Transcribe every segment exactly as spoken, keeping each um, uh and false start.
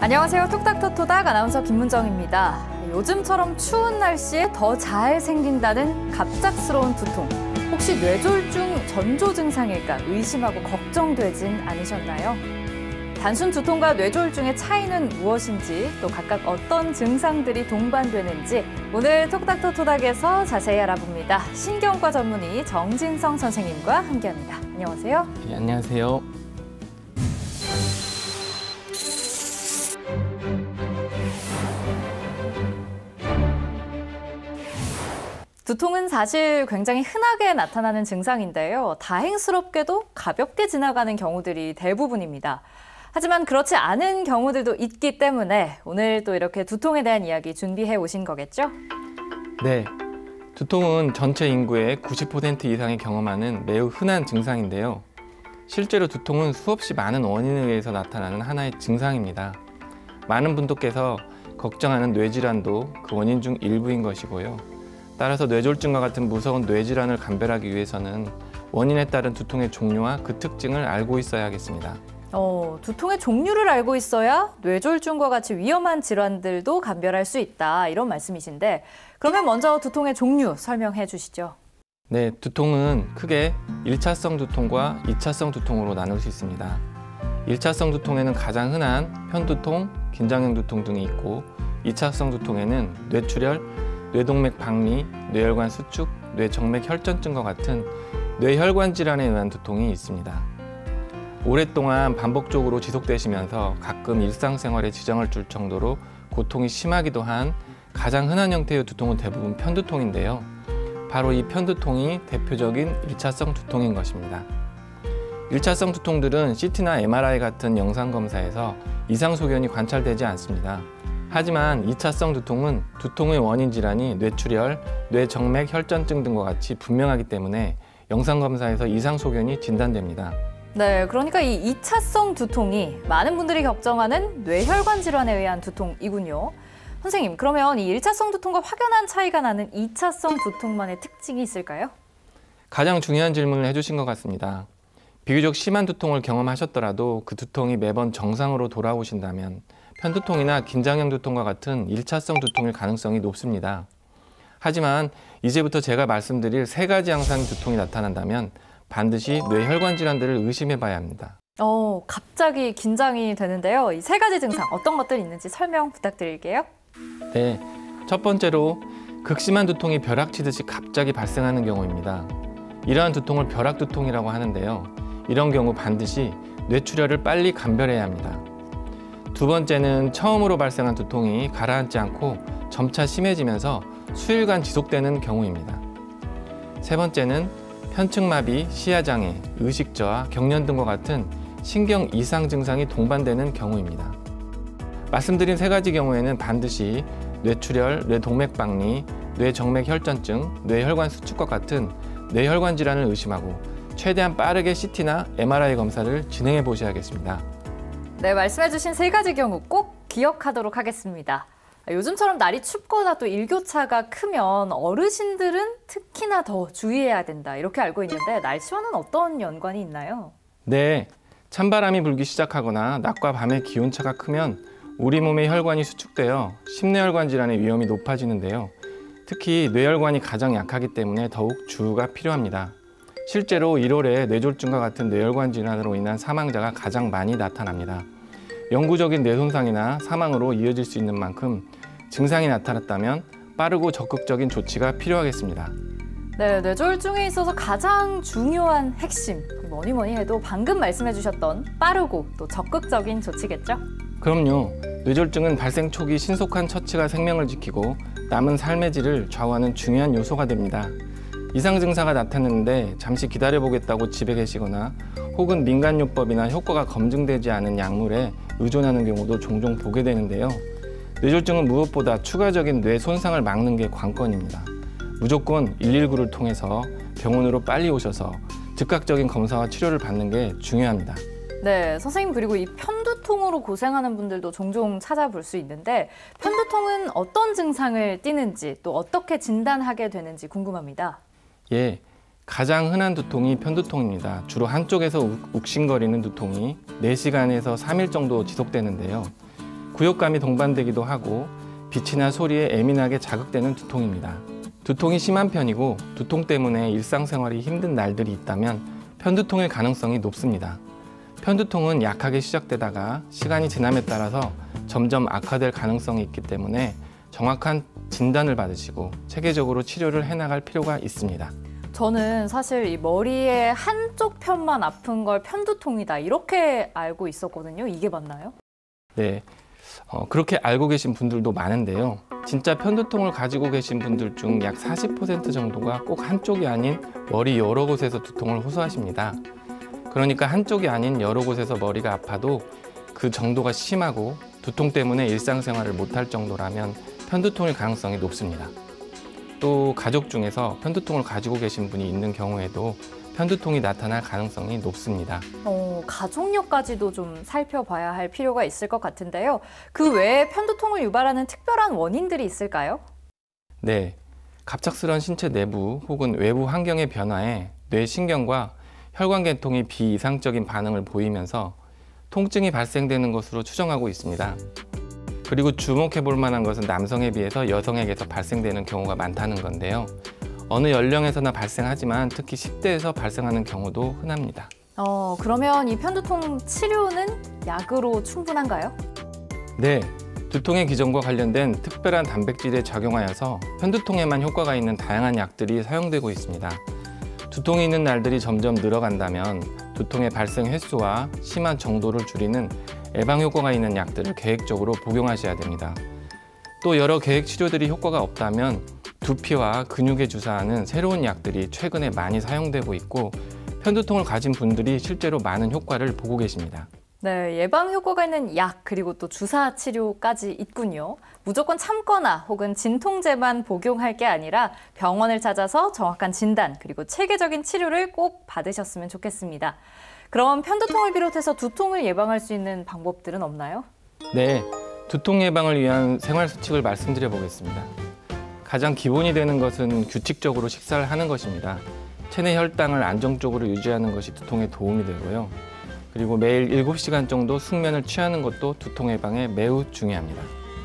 안녕하세요. 톡닥토토닥 아나운서 김문정입니다. 요즘처럼 추운 날씨에 더 잘 생긴다는 갑작스러운 두통. 혹시 뇌졸중 전조 증상일까 의심하고 걱정되진 않으셨나요? 단순 두통과 뇌졸중의 차이는 무엇인지, 또 각각 어떤 증상들이 동반되는지 오늘 톡닥토토닥에서 자세히 알아봅니다. 신경과 전문의 정진성 선생님과 함께합니다. 안녕하세요. 네, 안녕하세요. 두통은 사실 굉장히 흔하게 나타나는 증상인데요. 다행스럽게도 가볍게 지나가는 경우들이 대부분입니다. 하지만 그렇지 않은 경우들도 있기 때문에 오늘 또 이렇게 두통에 대한 이야기 준비해 오신 거겠죠? 네, 두통은 전체 인구의 구십 퍼센트 이상이 경험하는 매우 흔한 증상인데요. 실제로 두통은 수없이 많은 원인에 의해서 나타나는 하나의 증상입니다. 많은 분들께서 걱정하는 뇌질환도 그 원인 중 일부인 것이고요. 따라서 뇌졸중과 같은 무서운 뇌질환을 감별하기 위해서는 원인에 따른 두통의 종류와 그 특징을 알고 있어야 하겠습니다. 어, 두통의 종류를 알고 있어야 뇌졸중과 같이 위험한 질환들도 감별할 수 있다, 이런 말씀이신데, 그러면 먼저 두통의 종류 설명해 주시죠. 네, 두통은 크게 일 차성 두통과 이 차성 두통으로 나눌 수 있습니다. 일 차성 두통에는 가장 흔한 편두통, 긴장형 두통 등이 있고, 이 차성 두통에는 뇌출혈, 뇌동맥 박리, 뇌혈관 수축, 뇌정맥 혈전증과 같은 뇌혈관 질환에 의한 두통이 있습니다. 오랫동안 반복적으로 지속되시면서 가끔 일상생활에 지장을 줄 정도로 고통이 심하기도 한 가장 흔한 형태의 두통은 대부분 편두통인데요. 바로 이 편두통이 대표적인 일 차성 두통인 것입니다. 일 차성 두통들은 씨티나 엠알아이 같은 영상검사에서 이상 소견이 관찰되지 않습니다. 하지만 이 차성 두통은 두통의 원인 질환이 뇌출혈, 뇌정맥 혈전증 등과 같이 분명하기 때문에 영상검사에서 이상 소견이 진단됩니다. 네, 그러니까 이 이 차성 두통이 많은 분들이 걱정하는 뇌혈관 질환에 의한 두통이군요. 선생님, 그러면 이 일 차성 두통과 확연한 차이가 나는 이 차성 두통만의 특징이 있을까요? 가장 중요한 질문을 해주신 것 같습니다. 비교적 심한 두통을 경험하셨더라도 그 두통이 매번 정상으로 돌아오신다면 편두통이나 긴장형 두통과 같은 일 차성 두통일 가능성이 높습니다. 하지만 이제부터 제가 말씀드릴 세 가지 양상의 두통이 나타난다면 반드시 뇌혈관 질환들을 의심해 봐야 합니다. 어, 갑자기 긴장이 되는데요. 이 세 가지 증상 어떤 것들이 있는지 설명 부탁드릴게요. 네, 첫 번째로 극심한 두통이 벼락치듯이 갑자기 발생하는 경우입니다. 이러한 두통을 벼락두통이라고 하는데요. 이런 경우 반드시 뇌출혈을 빨리 감별해야 합니다. 두 번째는 처음으로 발생한 두통이 가라앉지 않고 점차 심해지면서 수일간 지속되는 경우입니다. 세 번째는 편측마비, 시야장애, 의식저하, 경련 등과 같은 신경 이상 증상이 동반되는 경우입니다. 말씀드린 세 가지 경우에는 반드시 뇌출혈, 뇌동맥박리, 뇌정맥 혈전증, 뇌혈관 수축과 같은 뇌혈관 질환을 의심하고 최대한 빠르게 씨티나 엠알아이 검사를 진행해 보셔야겠습니다. 네, 말씀해주신 세 가지 경우 꼭 기억하도록 하겠습니다. 요즘처럼 날이 춥거나 또 일교차가 크면 어르신들은 특히나 더 주의해야 된다, 이렇게 알고 있는데 날씨와는 어떤 연관이 있나요? 네, 찬바람이 불기 시작하거나 낮과 밤의 기온차가 크면 우리 몸의 혈관이 수축되어 심뇌혈관 질환의 위험이 높아지는데요. 특히 뇌혈관이 가장 약하기 때문에 더욱 주의가 필요합니다. 실제로 일월에 뇌졸중과 같은 뇌혈관 질환으로 인한 사망자가 가장 많이 나타납니다. 영구적인 뇌손상이나 사망으로 이어질 수 있는 만큼 증상이 나타났다면 빠르고 적극적인 조치가 필요하겠습니다. 네, 뇌졸중에 있어서 가장 중요한 핵심, 뭐니 뭐니 해도 방금 말씀해 주셨던 빠르고 또 적극적인 조치겠죠? 그럼요. 뇌졸중은 발생 초기 신속한 처치가 생명을 지키고 남은 삶의 질을 좌우하는 중요한 요소가 됩니다. 이상 증상가 나타났는데 잠시 기다려보겠다고 집에 계시거나 혹은 민간요법이나 효과가 검증되지 않은 약물에 의존하는 경우도 종종 보게 되는데요. 뇌졸중은 무엇보다 추가적인 뇌 손상을 막는 게 관건입니다. 무조건 일일구를 통해서 병원으로 빨리 오셔서 즉각적인 검사와 치료를 받는 게 중요합니다. 네, 선생님, 그리고 이 편두통으로 고생하는 분들도 종종 찾아볼 수 있는데 편두통은 어떤 증상을 띠는지 또 어떻게 진단하게 되는지 궁금합니다. 예, 가장 흔한 두통이 편두통입니다. 주로 한쪽에서 욱신거리는 두통이 네 시간에서 삼 일 정도 지속되는데요. 구역감이 동반되기도 하고 빛이나 소리에 예민하게 자극되는 두통입니다. 두통이 심한 편이고 두통 때문에 일상생활이 힘든 날들이 있다면 편두통일 가능성이 높습니다. 편두통은 약하게 시작되다가 시간이 지남에 따라서 점점 악화될 가능성이 있기 때문에 정확한 진단을 받으시고 체계적으로 치료를 해나갈 필요가 있습니다. 저는 사실 이 머리의 한쪽 편만 아픈 걸 편두통이다 이렇게 알고 있었거든요. 이게 맞나요? 네, 어, 그렇게 알고 계신 분들도 많은데요. 진짜 편두통을 가지고 계신 분들 중 약 사십 퍼센트 정도가 꼭 한쪽이 아닌 머리 여러 곳에서 두통을 호소하십니다. 그러니까 한쪽이 아닌 여러 곳에서 머리가 아파도 그 정도가 심하고 두통 때문에 일상생활을 못할 정도라면 편두통일 가능성이 높습니다. 또 가족 중에서 편두통을 가지고 계신 분이 있는 경우에도 편두통이 나타날 가능성이 높습니다. 어, 가족력까지도 좀 살펴봐야 할 필요가 있을 것 같은데요. 그 외에 편두통을 유발하는 특별한 원인들이 있을까요? 네, 갑작스러운 신체 내부 혹은 외부 환경의 변화에 뇌신경과 혈관계통이 비이상적인 반응을 보이면서 통증이 발생되는 것으로 추정하고 있습니다. 그리고 주목해 볼 만한 것은 남성에 비해서 여성에게서 발생되는 경우가 많다는 건데요. 어느 연령에서나 발생하지만 특히 십 대에서 발생하는 경우도 흔합니다. 어, 그러면 이 편두통 치료는 약으로 충분한가요? 네, 두통의 기전과 관련된 특별한 단백질에 작용하여서 편두통에만 효과가 있는 다양한 약들이 사용되고 있습니다. 두통이 있는 날들이 점점 늘어간다면 두통의 발생 횟수와 심한 정도를 줄이는 예방 효과가 있는 약들을 계획적으로 복용하셔야 됩니다. 또 여러 계획 치료들이 효과가 없다면 두피와 근육에 주사하는 새로운 약들이 최근에 많이 사용되고 있고 편두통을 가진 분들이 실제로 많은 효과를 보고 계십니다. 네, 예방 효과가 있는 약 그리고 또 주사 치료까지 있군요. 무조건 참거나 혹은 진통제만 복용할 게 아니라 병원을 찾아서 정확한 진단 그리고 체계적인 치료를 꼭 받으셨으면 좋겠습니다. 그럼 편두통을 비롯해서 두통을 예방할 수 있는 방법들은 없나요? 네, 두통 예방을 위한 생활 수칙을 말씀드려 보겠습니다. 가장 기본이 되는 것은 규칙적으로 식사를 하는 것입니다. 체내 혈당을 안정적으로 유지하는 것이 두통에 도움이 되고요. 그리고 매일 일곱 시간 정도 숙면을 취하는 것도 두통 예방에 매우 중요합니다.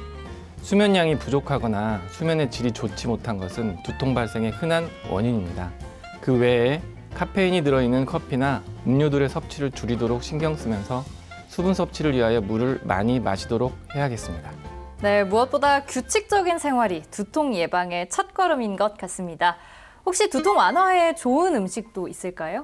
수면량이 부족하거나 수면의 질이 좋지 못한 것은 두통 발생의 흔한 원인입니다. 그 외에 카페인이 들어있는 커피나 음료들의 섭취를 줄이도록 신경 쓰면서 수분 섭취를 위하여 물을 많이 마시도록 해야겠습니다. 네, 무엇보다 규칙적인 생활이 두통 예방의 첫걸음인 것 같습니다. 혹시 두통 완화에 좋은 음식도 있을까요?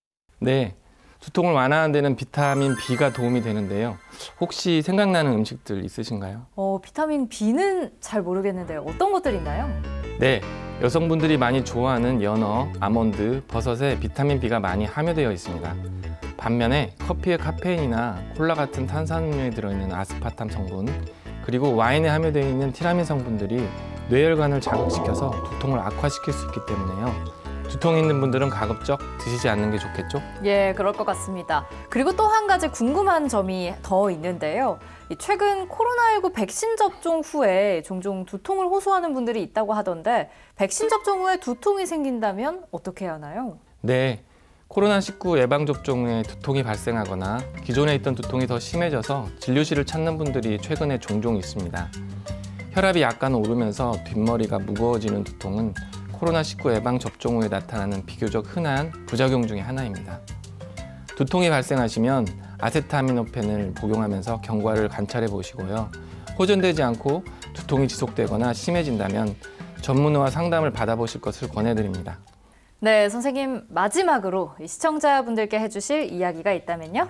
네, 두통을 완화하는 데는 비타민 B가 도움이 되는데요. 혹시 생각나는 음식들 있으신가요? 어, 비타민 B는 잘 모르겠는데요. 어떤 것들이 있나요? 네, 여성분들이 많이 좋아하는 연어, 아몬드, 버섯에 비타민 B가 많이 함유되어 있습니다. 반면에 커피의 카페인이나 콜라 같은 탄산음료에 들어있는 아스파탐 성분, 그리고 와인에 함유되어 있는 티라민 성분들이 뇌혈관을 자극시켜서 두통을 악화시킬 수 있기 때문에요. 두통이 있는 분들은 가급적 드시지 않는 게 좋겠죠? 예, 그럴 것 같습니다. 그리고 또 한 가지 궁금한 점이 더 있는데요. 최근 코로나십구 백신 접종 후에 종종 두통을 호소하는 분들이 있다고 하던데 백신 접종 후에 두통이 생긴다면 어떻게 해야 하나요? 네, 코로나 십구 예방접종 후에 두통이 발생하거나 기존에 있던 두통이 더 심해져서 진료실을 찾는 분들이 최근에 종종 있습니다. 혈압이 약간 오르면서 뒷머리가 무거워지는 두통은 코로나 십구 예방접종 후에 나타나는 비교적 흔한 부작용 중에 하나입니다. 두통이 발생하시면 아세타미노펜을 복용하면서 경과를 관찰해 보시고요. 호전되지 않고 두통이 지속되거나 심해진다면 전문의와 상담을 받아보실 것을 권해드립니다. 네, 선생님 마지막으로 시청자분들께 해주실 이야기가 있다면요?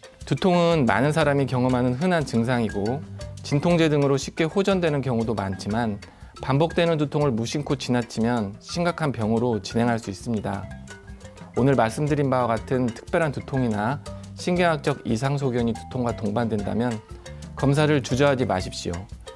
두통은 많은 사람이 경험하는 흔한 증상이고 진통제 등으로 쉽게 호전되는 경우도 많지만 반복되는 두통을 무심코 지나치면 심각한 병으로 진행할 수 있습니다. 오늘 말씀드린 바와 같은 특별한 두통이나 신경학적 이상 소견이 두통과 동반된다면 검사를 주저하지 마십시오.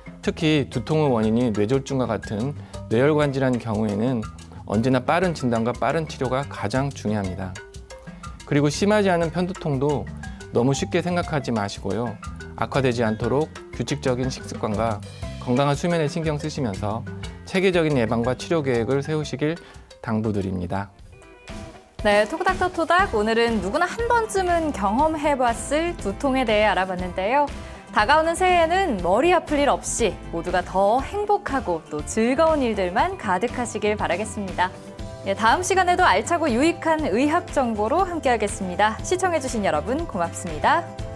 특히 두통의 원인이 뇌졸중과 같은 뇌혈관 질환 경우에는 언제나 빠른 진단과 빠른 치료가 가장 중요합니다. 그리고 심하지 않은 편두통도 너무 쉽게 생각하지 마시고요. 악화되지 않도록 규칙적인 식습관과 건강한 수면에 신경 쓰시면서 체계적인 예방과 치료 계획을 세우시길 당부드립니다. 네, 토닥토닥 오늘은 누구나 한 번쯤은 경험해봤을 두통에 대해 알아봤는데요. 다가오는 새해에는 머리 아플 일 없이 모두가 더 행복하고 또 즐거운 일들만 가득하시길 바라겠습니다. 예, 다음 시간에도 알차고 유익한 의학 정보로 함께하겠습니다. 시청해주신 여러분 고맙습니다.